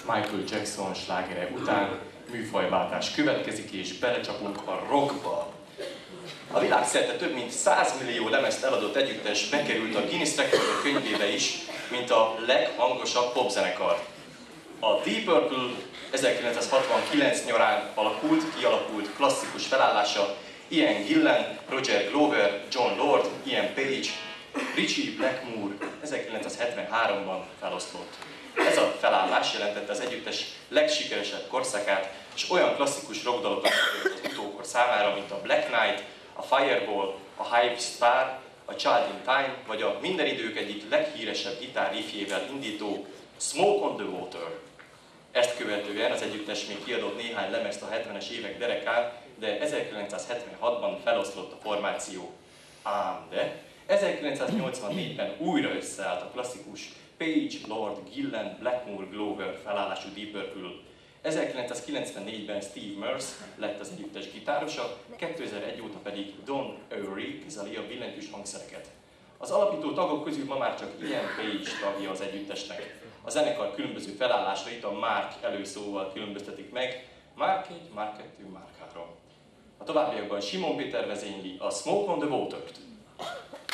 Michael Jackson slágere után műfajváltás következik, és belecsapunk a rockba. A világszerte több mint 100 millió lemezt eladott együttes bekerült a Guinness Rekordok könyvébe is, mint a leghangosabb popzenekar. A Deep Purple 1969 nyarán kialakult klasszikus felállása Ian Gillan, Roger Glover, John Lord, Ian Page, Ritchie Blackmore 1973-ban feloszlott. Ez a felállás jelentette az együttes legsikeresebb korszakát, és olyan klasszikus rockdalokat adott az utókor számára, mint a Black Knight, a Fireball, a High Star, a Child in Time, vagy a minden idők egyik leghíresebb gitárriffjével indító Smoke on the Water. Ezt követően az együttes még kiadott néhány lemezt a 70-es évek derekán, de 1976-ban feloszlott a formáció. Ám de 1984-ben újra összeállt a klasszikus Page, Lord, Gillan, Blackmore, Glover felállású Deep Purple. 1994-ben Steve Merce lett az együttes gitárosa, 2001 óta pedig Don Airey kezeli a billentyűs hangszereket. Az alapító tagok közül ma már csak Ian Page tagja az együttesnek. A zenekar különböző felállásait a Mark előszóval különböztetik meg, Mark 1, Mark 2, Mark 3. A továbbiakban Simon Péter vezényli a Smoke on the Water-t.